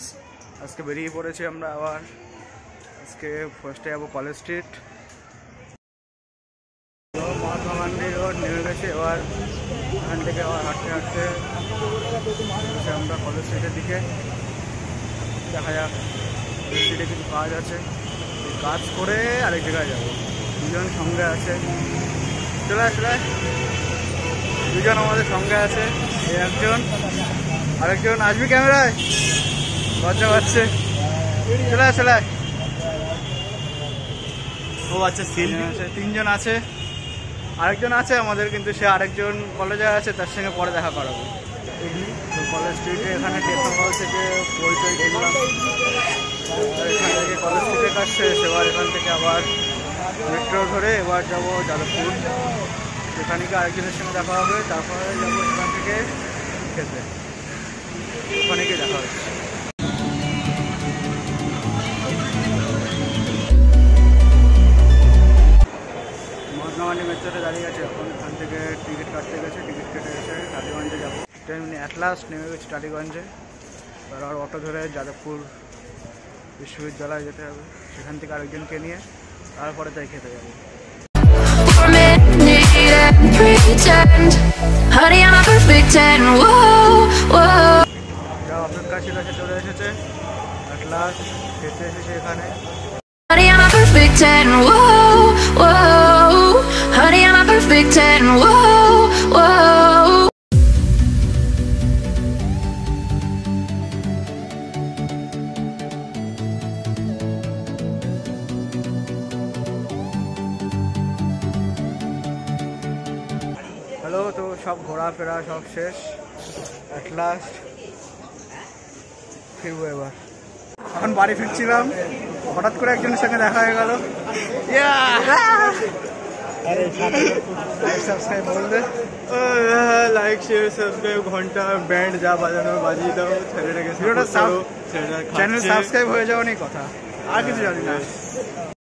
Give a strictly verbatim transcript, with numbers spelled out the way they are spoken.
Guys, আজকে বেরিয়ে পড়েছি আমরা আবার। আজকে ফার্স্টে যাবো College Street, Mahatma Gandhi road নেমে গেছে। এবার এখান থেকে আবার হাঁটতে হাঁটতে আমরা কলেজ স্ট্রিটের দিকে। দেখা যাক কলেজ স্ট্রিটে কিছু কাজ আছে, কাজ করে আরেক জায়গায় যাবো। দুজন সঙ্গে আছে, চলে আসলে দুজন আমাদের সঙ্গে আছে। এই একজন, আরেকজন আসবি ক্যামেরায়, লজ্জা পাচ্ছে। চলে আয় চলে আয়। ও আচ্ছা, সেলফি আছে, তিনজন আছে। আরেকজন আছে আমাদের, কিন্তু সে আরেকজন কলেজে আছে, তার সঙ্গে পরে দেখা করাবো। তো কলেজ স্ট্রিটে এখানে টেকনোল থেকে বই টই দেখলাম। এখান থেকে কলেজ স্ট্রিটের কাজ শেষ। এবার এখান থেকে আবার মেট্রো ধরে এবার যাবো যাদবপুর। সেখানে গিয়ে আরেকজনের সঙ্গে দেখা হবে, তারপরে যাবো এখান থেকে খেতে। ওখানে গিয়ে দেখা হচ্ছে। মহাত্মা গান্ধী মেট্রোতে দাঁড়িয়ে গেছে। এখন এখান থেকে টিকিট কাটতে গেছে, টিকিট কেটে এসে টালিগঞ্জে যাবো। ট্রেন অ্যাট লাস্ট নেমে গেছে টালিগঞ্জে। এবার আর অটো ধরে যাদবপুর বিশ্ববিদ্যালয়ে যেতে হবে। সেখান থেকে আরেকজনকে নিয়ে তারপরে তাই খেতে যাবো। যা অপেক্ষা ছিল সে চলে এসেছে, অ্যাট লাস্ট খেতে এসেছে এখানে। হ্যালো, তো সব ঘোরাফেরা সব শেষ, অ্যাট লাস্ট ফিরবো এবার। এখন বাড়ি ফিরছিলাম, হঠাৎ করে একজনের সঙ্গে দেখা হয়ে গেল। সাবস্ক্রাইব বলবে, লাইক শেয়ার সাবস্ক্রাইব, ঘন্টা ব্যান্ড যা বাজানো বাজিয়ে দাও। ছেলেটাকে চ্যানেল সাবস্ক্রাইব হয়ে যাওয়া নেই কথা, আর কিছু জানি না।